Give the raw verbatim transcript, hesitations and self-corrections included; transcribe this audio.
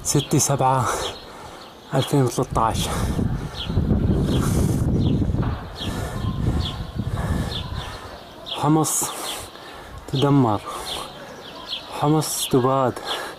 ستة سبعة ألفين وثلاثة عشر. حمص تدمر، حمص تباد.